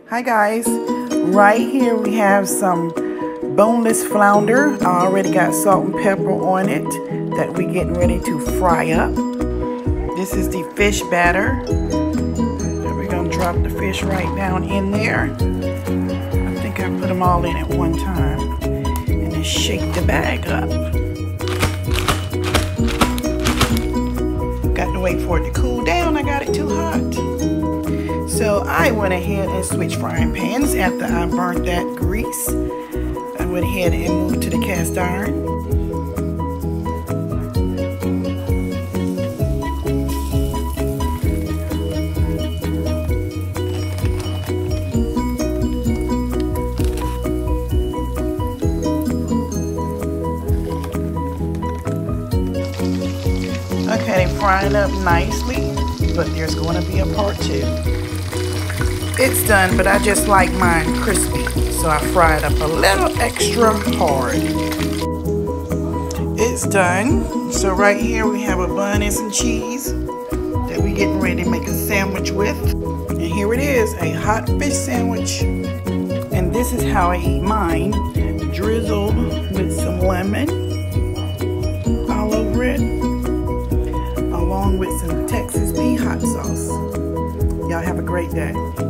Hi guys, right here we have some boneless flounder. I already got salt and pepper on it that we're getting ready to fry up. This is the fish batter. And we're gonna drop the fish right down in there. I think I put them all in at one time. And then shake the bag up. Got to wait for it to cool down. I got it too hot. So I went ahead and switched frying pans after I burnt that grease. I went ahead and moved to the cast iron. Okay, they're frying up nicely, but there's going to be a part two. It's done, but I just like mine crispy, so I fry it up a little extra hard. It's done. So right here we have a bun and some cheese that we're getting ready to make a sandwich with. And here it is, a hot fish sandwich. And this is how I eat mine, drizzled with some lemon all over it, along with some Texas pea hot sauce. Y'all have a great day.